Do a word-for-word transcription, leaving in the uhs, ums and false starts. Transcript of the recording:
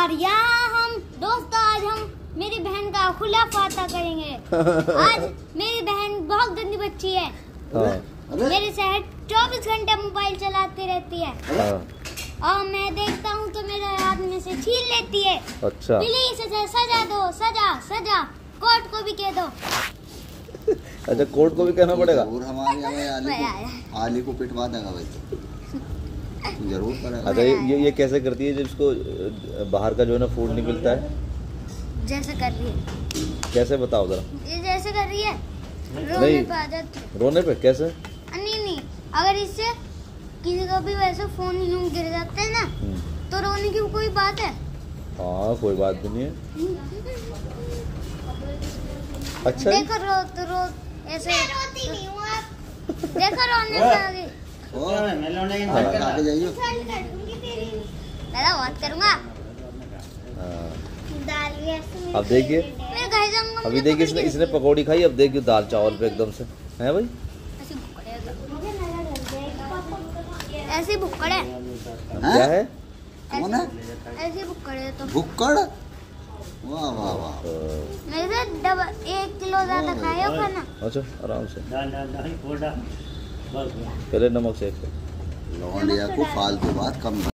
और यहाँ हम दोस्तों आज हम मेरी बहन का खुला फाता करेंगे। आज मेरी बहन बहुत गंदी बच्ची है। मेरे शहर चौबीस घंटे मोबाइल चलाती रहती है और मैं देखता हूँ तो मेरे हाथ में से छीन लेती है। अच्छा प्लीज इसे सजा दो, सजा सजा कोर्ट को भी कह दो। अच्छा कोर्ट को भी कहना पड़ेगा। जरूर हमारे आली को, आली को पिटवा देगा भाई, जरूर करेगा। अच्छा ये ये कैसे करती है जब इसको बाहर का जो है ना फूड नहीं मिलता है? जैसे कर रही है। कैसे बताओ जरा। ये जैसे कर रही है, रोने पे आ जाती है। रोने पे कैसे? नहीं नहीं, अगर इससे किसी का भी वैसे फोन यूं गिर जाते हैं ना तो रोने की कोई बात है? हाँ कोई बात भी नहीं है। अच्छा देखो रो तो रो ऐसे मैं रोती नहीं हूँ आप। देखो रोने पे आ गई। ओ मैं लोने के जाइए। दादा बात करूँगा। अब देखिए, मैं घर जाऊँगा। अभी देखिए इसने इसने पकौड़ी खाई, अब देखिए दाल चावल पे एकदम से है भाई। ऐसी भुक्कड़ है। क्या है? कौन है? ऐसी भुक्कड़ है तो। भुक्कड़? वाह वाह वाह। मेरे डबल एक किलो ज्यादा खाए हो खाना। अच्छा आराम से पहले नमक सेक। लौंडिया को फालतू बात कम